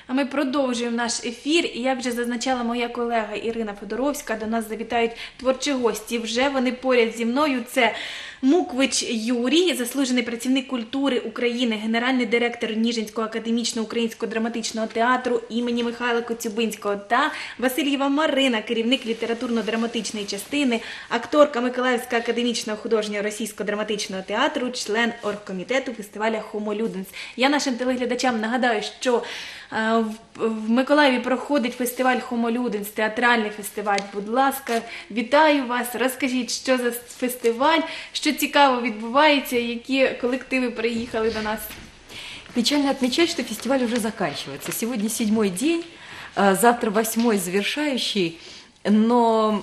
А ми продовжуємо наш ефір, і як вже зазначала моя колега Ірина Федоровська, до нас завітають творчі гості. Вже вони поряд зі мною. Це Муквич Юрій, заслужений працівник культури України, генеральний директор Ніжинського академічного українського драматичного театру імені Михайла Коцюбинського, та Васильєва Марина, керівник літературно-драматичної частини, акторка Миколаївського академічного художнього російського драматичного театру, член оргкомітету фестиваля «Homo Ludens». Я нашим телеглядачам нагадаю, що в Миколаєві проходить фестиваль «Homo Ludens», театральний фестиваль. Будь ласка, вітаю вас, розкажіть, що за фестиваль, що цікаво відбувається, які колективи приїхали до нас. Печально отмечать, что фестиваль уже заканчивается. Сегодня 7-й день, завтра 8-й завершающий, но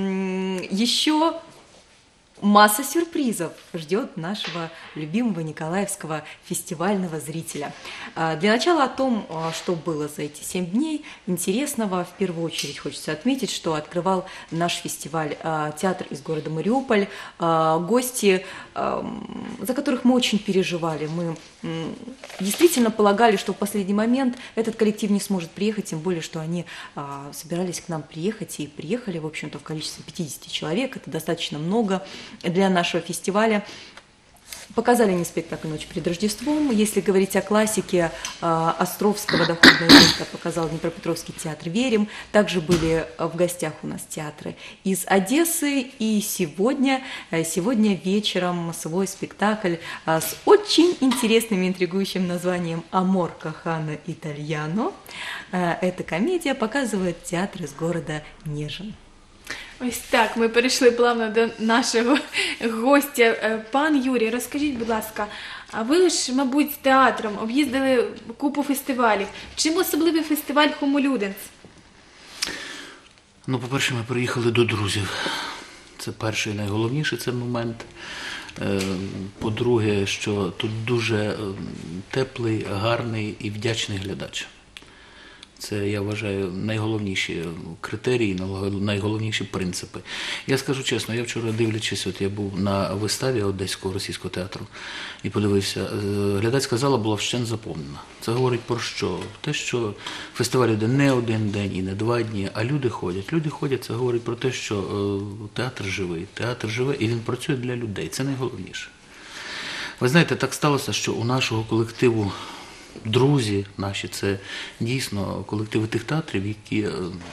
еще масса сюрпризов ждет нашего любимого николаевского фестивального зрителя. Для начала о том, что было за эти 7 дней интересного, в первую очередь хочется отметить, что открывал наш фестиваль театр из города Мариуполь, гости, за которых мы очень переживали. Мы действительно полагали, что в последний момент этот коллектив не сможет приехать, тем более, что они собирались к нам приехать и приехали, в общем-то, в количестве 50 человек. Это достаточно много для нашего фестиваля. Показали они спектакль «Ночь перед Рождеством». Если говорить о классике Островского доходного места, показал Днепропетровский театр «Верим». Также были в гостях у нас театры из Одессы. И сегодня вечером свой спектакль с очень интересным и интригующим названием «Амор Кахана Итальяно». Эта комедия показывает театр из города Нежин. Ось так, ми перейшли плавно до нашого гостя. Пан Юрій, розкажіть, будь ласка, а ви ж, мабуть, з театром об'їздили купу фестивалів. Чим особливий фестиваль «Homo Ludens»? Ну, по-перше, ми приїхали до друзів. Це перший і найголовніший цей момент. По-друге, що тут дуже теплий, гарний і вдячний глядач. Це, я вважаю, найголовніші критерії, найголовніші принципи. Я скажу чесно, я вчора дивлячись, я був на виставі Одеського російського театру і подивився, глядацька зала була вщент заповнена. Це говорить про що? Те, що фестиваль йде не один день і не 2 дні, а люди ходять. Люди ходять, це говорить про те, що театр живе і він працює для людей. Це найголовніше. Ви знаєте, так сталося, що у нашого колективу друзі наші, це дійсно колективи тих театрів, які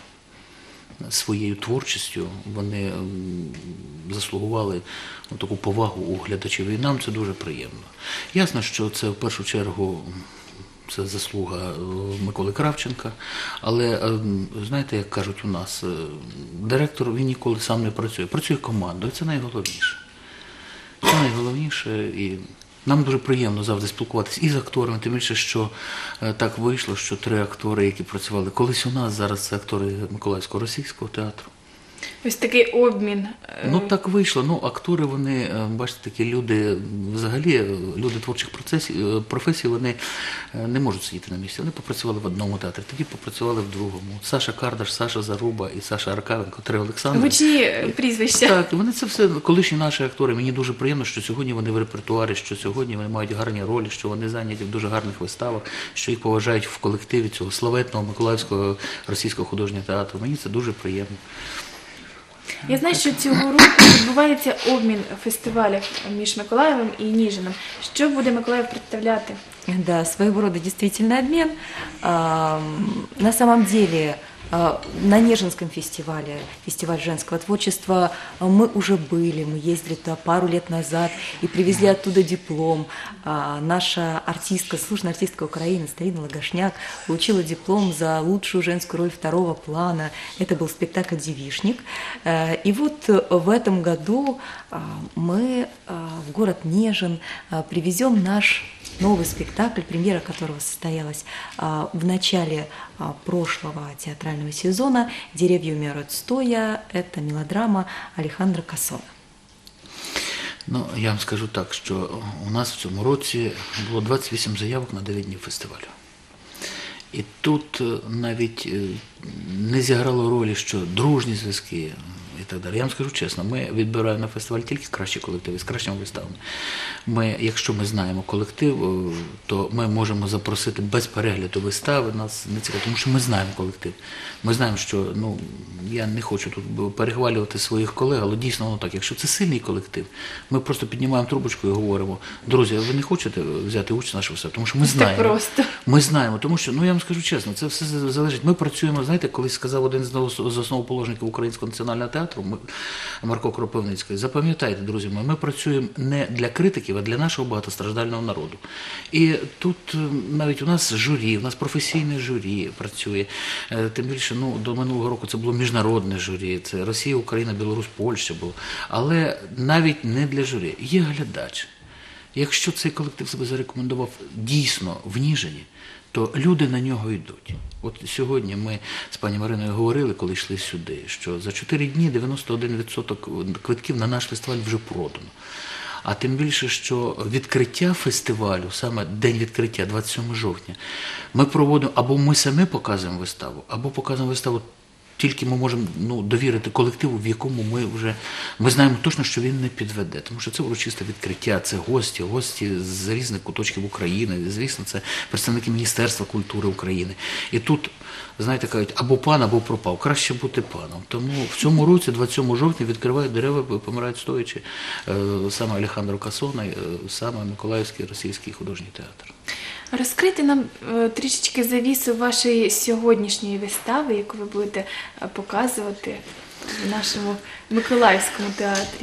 своєю творчістю вони заслугували таку повагу у глядачів. І нам це дуже приємно. Ясно, що це в першу чергу це заслуга Миколи Кравченка, але, знаєте, як кажуть у нас, директор, він ніколи сам не працює. Працює командою, це найголовніше. Це найголовніше і нам дуже приємно завжди спілкуватися і з акторами, тим більше, що так вийшло, що 3 актори, які працювали колись у нас, зараз це актори Миколаївського російського театру. Ось такий обмін. Ну так вийшло. Ну, актори, вони, бачите, такі люди, взагалі, люди творчих професій, вони не можуть сидіти на місці. Вони попрацювали в одному театрі, тоді попрацювали в другому. Саша Кардаш, Саша Заруба і Саша Аркавенко, 3 Олександри. Гучні прізвища. Так, вони це все колишні наші актори. Мені дуже приємно, що сьогодні вони в репертуарі, що сьогодні вони мають гарні ролі, що вони зайняті в дуже гарних виставах, що їх поважають в колективі цього славетного Миколаївського російського художнього театру. Мені це дуже приємно. Я знаю, що цього року відбувається обмін фестивалів між Миколаєвом і Ніжином. Що буде Миколаїв представляти? Да, своего рода действительно обмен. На самом деле, на Нежинском фестивале, фестиваль женского творчества, мы уже были, мы ездили туда пару лет назад и привезли оттуда диплом. Наша артистка, заслуженная артистка Украины Старина Лагошняк получила диплом за лучшую женскую роль 2-го плана. Это был спектакль «Девичник». И вот в этом году мы в город Нежин привезем наш новый спектакль, премьера которого состоялась в начале прошлого театрального сезона «Деревья умирают стоя». Это мелодрама Алехандро Касона. Ну, я вам скажу так, що у нас в цьому році було 28 заявок на 9 днів фестивалю. І тут навіть не зіграло ролі, що дружні зв'язки, і так далі. Я вам скажу чесно, ми відбираємо на фестиваль тільки кращі колективи, з кращими виставами. Якщо ми знаємо колектив, то ми можемо запросити без перегляду вистави, нас не цікаво, тому що ми знаємо колектив. Ми знаємо, що, я не хочу тут перехвалювати своїх колег, але дійсно воно так. Якщо це сильний колектив, ми просто піднімаємо трубочку і говоримо: друзі, ви не хочете взяти участь в нашій виставі? Тому що ми знаємо. Так просто. Ми знаємо, тому що, я вам скажу чесно, це все залежить. Ми працюємо, знаєте, колись сказав один з основоположників Українського національного театру, Марко Кропивницький: запам'ятайте, друзі мої, ми працюємо не для критиків, а для нашого багатостраждального народу. І тут навіть у нас журі, у нас професійне журі працює. Тим більше, до минулого року це було міжнародне журі, це Росія, Україна, Білорусь, Польща було. Але навіть не для журі. Є глядач. Якщо цей колектив себе зарекомендував дійсно в Ніжині, то люди на нього йдуть. От сьогодні ми з пані Мариною говорили, коли йшли сюди, що за 4 дні 91% квитків на наш фестиваль вже продано. А тим більше, що відкриття фестивалю, саме день відкриття, 27 жовтня, ми проводимо, або ми самі показуємо виставу, або показуємо виставу, тільки ми можемо довірити колективу, в якому ми знаємо точно, що він не підведе. Тому що це урочисте відкриття, це гості з різних куточків України, звісно, це представники Міністерства культури України. І тут, знаєте, кажуть, або пан, або пропав. Краще бути паном. Тому в цьому році, 27 жовтня, відкривають дерева, помирають стоячи, саме Алехандро Касона, саме Миколаївський російський художній театр. Розкрийте нам трішечки завісу вашої сьогоднішньої вистави, яку ви будете показувати в нашому Миколаївському театрі.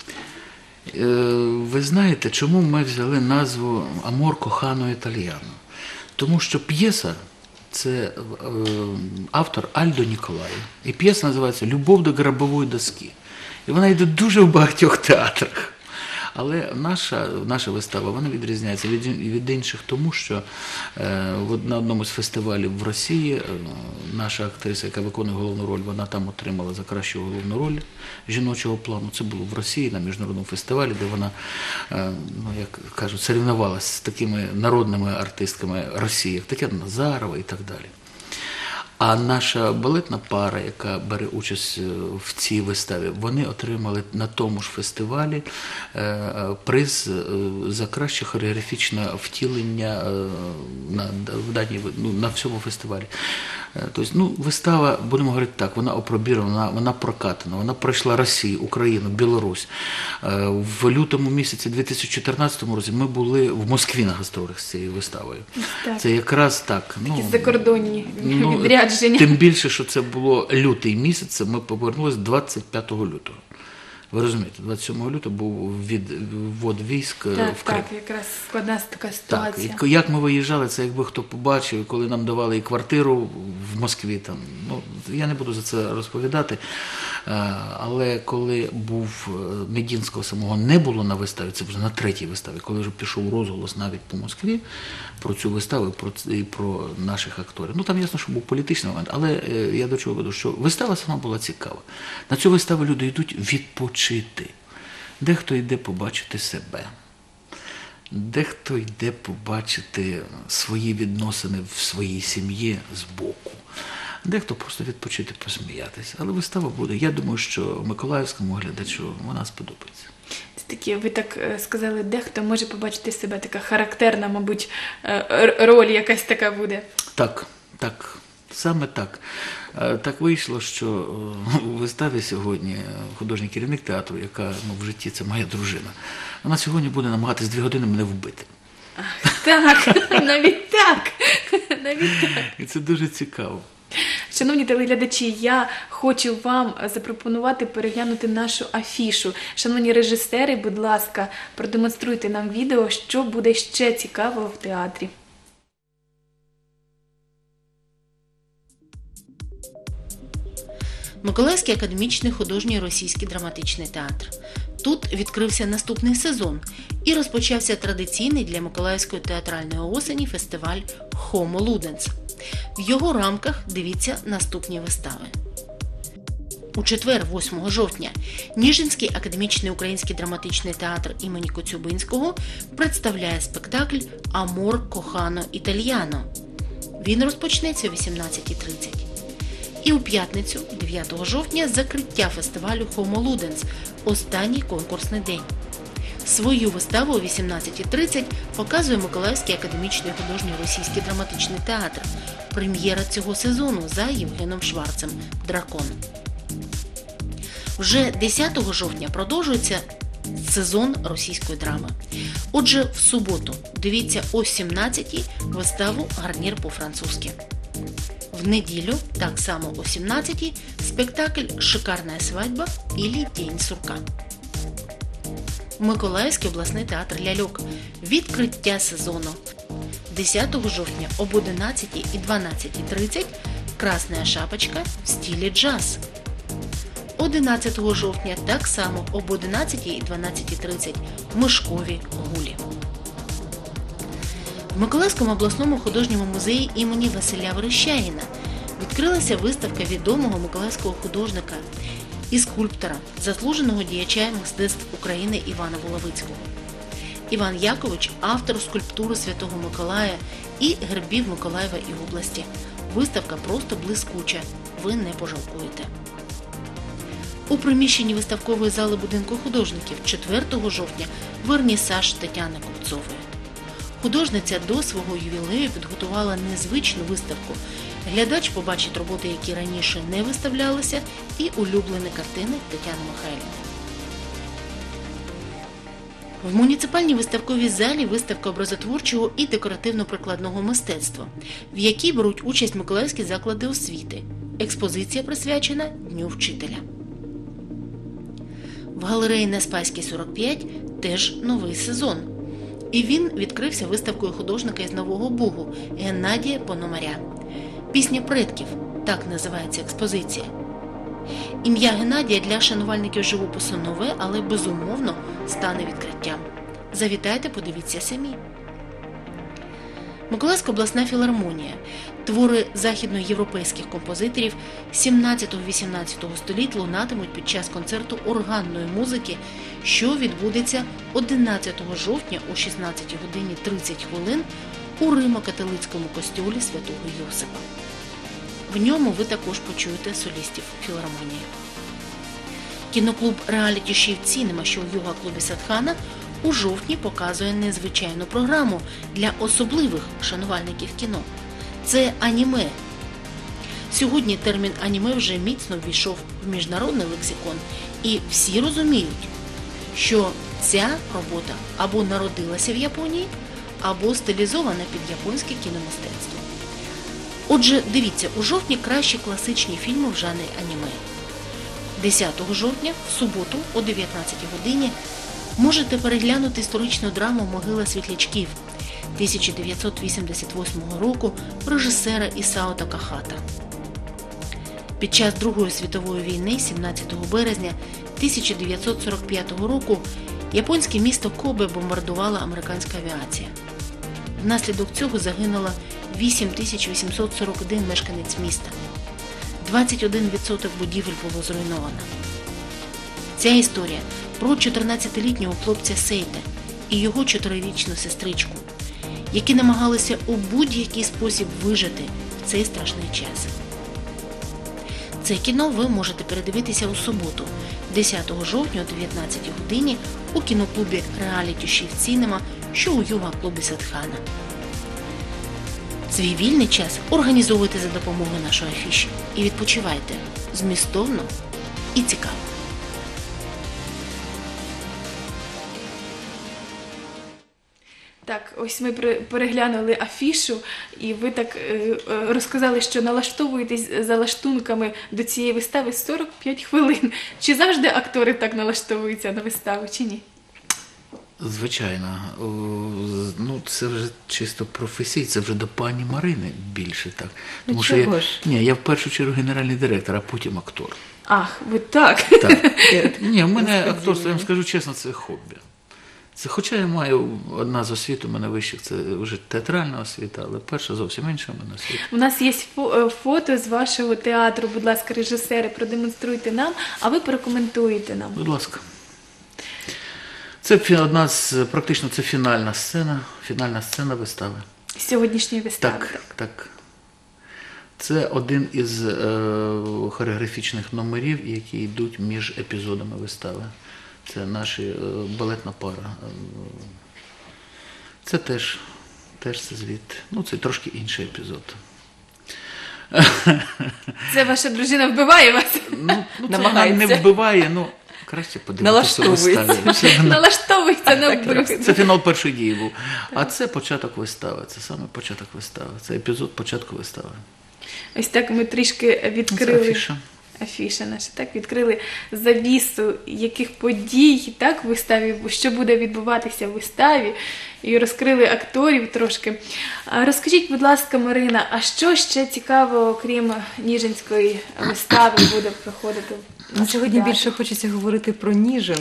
Ви знаєте, чому ми взяли назву «Амор кохано італьяно»? Тому що п'єса – це автор Альдо Ніколаї. І п'єса називається «Любов до гробової доски». І вона йде дуже в багатьох театрах. Але наша вистава, вона відрізняється від інших, тому що на одному з фестивалів в Росії наша актриса, яка виконує головну роль, вона там отримала за кращу головну роль жіночого плану. Це було в Росії на міжнародному фестивалі, де вона, як кажуть, соревнувалася з такими народними артистками Росії, як Тетяна Назарова і так далі. А наша балетна пара, яка бере участь в цій виставі, вони отримали на тому ж фестивалі приз за краще хореографічне втілення на всьому фестивалі. Тобто, вистава, будемо говорити так, вона опробірована, вона прокатана, вона пройшла Росію, Україну, Білорусь. В лютому місяці 2014 році ми були в Москві на гастролях з цією виставою. Так. Це якраз так. Такі закордонні відрядження. Тим більше, що це було лютий місяць, ми повернулися 25 лютого. Ви розумієте, 27 лютого був відвод військ в Крим. Так, якраз складна така ситуація. Так, як ми виїжджали, це якби хто побачив, коли нам давали і квартиру в Москві. Я не буду за це розповідати, але коли був Медінського самого не було на виставі, це вже на 3-й виставі, коли вже пішов розголос навіть по Москві про цю виставу і про наших акторів. Там ясно, що був політичний момент, але я до чого веду, що вистава сама була цікава. На цю виставу люди йдуть відпочити. Дехто йде побачити себе. Дехто йде побачити свої відносини в своїй сім'ї збоку. Дехто просто відпочити, посміятися. Але вистава буде. Я думаю, що миколаївському глядачу вона сподобається. Це такі, ви так сказали, дехто може побачити себе, така характерна, мабуть, роль якась така буде. Так, саме так. Так вийшло, що у виставі сьогодні художній керівник театру, яка в житті це моя дружина, вона сьогодні буде намагатись 2 години мене вбити. Так, навіть так. І це дуже цікаво. Шановні телеглядачі, я хочу вам запропонувати переглянути нашу афішу. Шановні режисери, будь ласка, продемонструйте нам відео, що буде ще цікавого в театрі. Миколаївський академічний художній російський драматичний театр. Тут відкрився наступний сезон і розпочався традиційний для Миколаївської театральної осені фестиваль «Хомо Луденс». В його рамках дивіться наступні вистави. У четвер, 8 жовтня, Ніжинський академічний український драматичний театр імені Коцюбинського представляє спектакль «Амор кохано італьяно». Він розпочнеться о 18:30. І у п'ятницю, 9 жовтня, закриття фестивалю Homo Ludens – останній конкурсний день. Свою виставу о 18:30 показує Миколаївський академічний художній російський драматичний театр. Прем'єра цього сезону за Євгеном Шварцем «Дракон». Вже 10 жовтня продовжується сезон російської драми. Отже, в суботу дивіться о 17-й виставу «Гарнір по-французьки». В неділю, так само о 17-й, спектакль «Шикарна свадьба» или «День сурка». Миколаївський обласний театр ляльок. Відкриття сезону. 10 жовтня об 11 і 12:30 «Красна шапочка» в стилі джаз. 11 жовтня так само об 11 і 12:30 «Мишкові гулі». В Миколаївському обласному художньому музеї імені Василя Верещагіна відкрилася виставка відомого миколаївського художника і скульптора, заслуженого діяча мистецтв України Івана Булавицького. Іван Якович – автор скульптури Святого Миколая і гербів Миколаєва і області. Виставка просто блискуча, ви не пожалкуєте. У приміщенні виставкової зали будинку художників 4 жовтня вернісаж Тетяни Купцової. Художниця до свого ювілею підготувала незвичну виставку. Глядач побачить роботи, які раніше не виставлялися, і улюблені картини Тетяни Михайлівни. В муніципальній виставковій залі виставка образотворчого і декоративно-прикладного мистецтва, в якій беруть участь миколаївські заклади освіти. Експозиція присвячена Дню вчителя. В галереї на Спаській, 45 теж новий сезон. І він відкрився виставкою художника із Нового Бугу Геннадія Пономаря. «Пісня предків» – так називається експозиція. Ім'я Геннадія для шанувальників живопису нове, але безумовно стане відкриттям. Завітайте, подивіться самі. Миколаївська обласна філармонія. Твори західноєвропейських композиторів 17-18 століть лунатимуть під час концерту органної музики, що відбудеться 11 жовтня о 16:30 у Римо-католицькому костьолі Святого Йосипа. В ньому ви також почуєте солістів філармонії. Кіноклуб «Реаліті Shift Cinema», що у йога-клубі Садхана, у жовтні показує незвичайну програму для особливих шанувальників кіно. Це аніме. Сьогодні термін аніме вже міцно ввійшов в міжнародний лексикон, і всі розуміють, що ця робота або народилася в Японії, або стилізована під японське кіномистецтво. Отже, дивіться у жовтні кращі класичні фільми в жанрі аніме. 10 жовтня, в суботу, о 19 годині, можете переглянути історичну драму «Могила світлячків» 1988 року режисера Ісао Такахата. Під час Другої світової війни, 17 березня 1945 року, японське місто Кобе бомбардувала американська авіація. Внаслідок цього загинуло 8841 мешканець міста. 21% будівель було зруйновано. Ця історія про 14-літнього хлопця Сейта і його 4-річну сестричку, які намагалися у будь-який спосіб вижити в цей страшний час. Це кіно ви можете передивитися у суботу, 10 жовтня о 19 годині у кіноклубі «Реаліті Shift Cinema», що у йога-клубі Садхана. Свій вільний час організовуйте за допомогою нашої афіші і відпочивайте змістовно і цікаво. Так, ось ми переглянули афішу, і ви так розказали, що налаштовуєтесь за лаштунками до цієї вистави 45 хвилин. Чи завжди актори так налаштовуються на виставу, чи ні? Звичайно. Ну, це вже чисто професійно, це вже до пані Марини більше так. Тому що я в першу чергу генеральний директор, а потім актор. Ах, ви так. Так. Ні, в мене акторство, я вам скажу чесно, це хобі. Це, хоча я маю одна з освіт, у мене вищих, це вже театральна освіта, але перша зовсім інша в мене освіта. У нас є фото з вашого театру, будь ласка, режисери, продемонструйте нам, а ви прокоментуєте нам. Будь ласка. Це одна з, практично це фінальна сцена вистави. Сьогоднішньої вистави. Так. Це один із хореографічних номерів, які йдуть між епізодами вистави. Це наша балетна пара. Це теж це звідти. Ну, це трошки інший епізод. Це ваша дружина вбиває вас? Ну, це вона Намагається. не вбиває, ну, краще подивитися у Налаштовується. виставі. Налаштовується на вбивство. Це фінал першої дії був. А це початок вистави. Це саме початок вистави. Це епізод початку вистави. Ось так ми трішки Це відкрили. афіша. Афіша наша, так, відкрили завісу, яких подій, так, в виставі, що буде відбуватися в виставі, і розкрили акторів трошки. А розкажіть, будь ласка, Марина, а що ще цікавого, окрім Ніжинської вистави, буде проходити? Ну, сьогодні більше хочеться говорити про Нижин,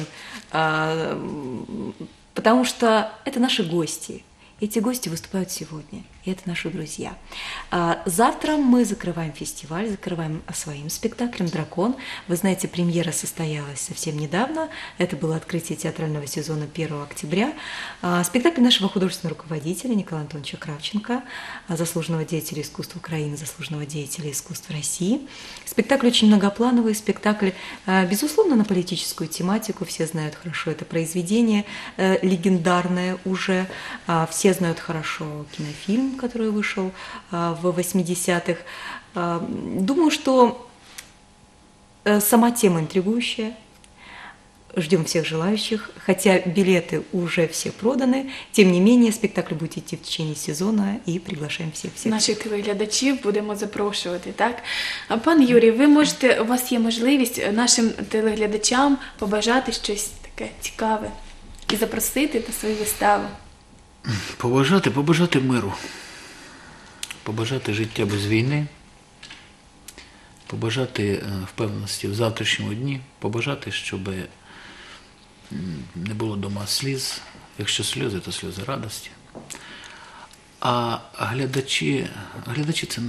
потому что это наши гости. Эти гости выступают сегодня, и это наши друзья. Завтра мы закрываем фестиваль, закрываем своим спектаклем «Дракон». Вы знаете, премьера состоялась совсем недавно. Это было открытие театрального сезона 1 октября. Спектакль нашего художественного руководителя Николая Антоновича Кравченко, заслуженного деятеля искусства Украины, заслуженного деятеля искусства России. Спектакль очень многоплановый, спектакль, безусловно, на политическую тематику. Все знают хорошо это произведение, легендарное уже. Все знают хорошо кинофильм, который вышел в 80-х. Думаю, что сама тема интригующая. Ждем всех желающих, хотя билеты уже все проданы. Тем не менее, спектакль будет идти в течение сезона и приглашаем всех. Наших телеглядачів будемо запрошувати, так? А пан Юрій, ви можете, у вас є можливість нашим телеглядачам побажати щось таке цікаве і запросити на свою виставу. Побажати миру, побажати життя без війни, побажати впевненості в завтрашньому дні, побажати, щоб не було дома сліз, якщо сльози, то сльози радості. А глядачі це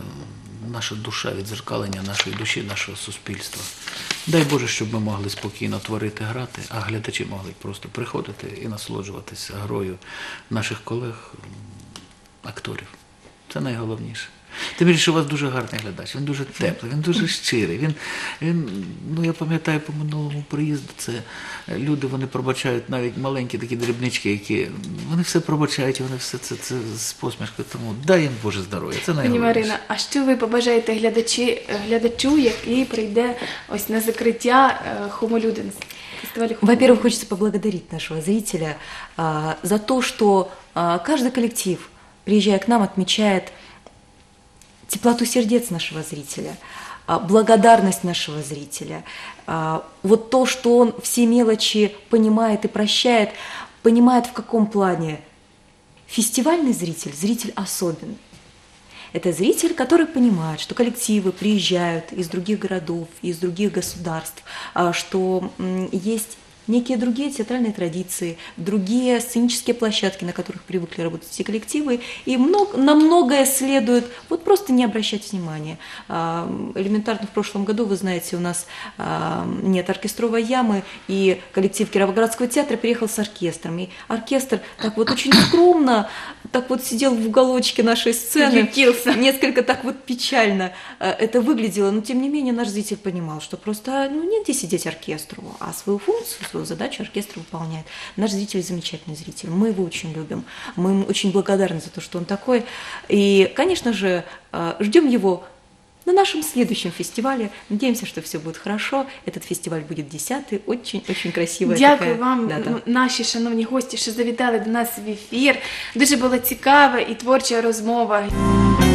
наша душа, віддзеркалення нашої душі, нашого суспільства. Дай Боже, щоб ми могли спокійно творити, грати, а глядачі могли просто приходити і насолоджуватися грою наших колег, акторів. Це найголовніше. Тим більше, що у вас дуже гарний глядач, він дуже теплий, він дуже щирий. Ну, я пам'ятаю по минулому приїзду, це люди, вони пробачають навіть маленькі такі дрібнички, які, вони все пробачають, вони все це з посмішкою, тому дай їм Боже здоров'я, це Пані найголовніше. Марина, а що ви побажаєте глядачу, який прийде ось на закриття Хомолюденс? Во-первых, хочется поблагодарить нашего зрителя за то, что каждый коллектив, приезжая к нам, отмечает теплоту сердец нашего зрителя, благодарность нашего зрителя, вот то, что он все мелочи понимает и прощает, понимает в каком плане. Фестивальный зритель, зритель особенный. Это зритель, который понимает, что коллективы приезжают из других городов, из других государств, что есть некие другие театральные традиции, другие сценические площадки, на которых привыкли работать все коллективы, и на многое следует вот просто не обращать внимания. Элементарно в прошлом году, вы знаете, у нас нет оркестровой ямы, и коллектив Кировоградского театра приехал с оркестром, и оркестр так вот очень скромно, так вот сидел в уголочке нашей сцены, Ютился. несколько так вот печально это выглядело, но тем не менее наш зритель понимал, что просто негде сидеть оркестру, а свою функцию, свою задачу оркестр выполняет. Наш зритель замечательный зритель, мы его очень любим, мы ему очень благодарны за то, что он такой. И, конечно же, ждем его на нашем следующем фестивале. Надеемся, что все будет хорошо. Этот фестиваль будет 10-й, очень красивая Дякую такая вам, дата. наші шановні гості, що завітали до нас в ефір. Дуже була цікава і творча розмова.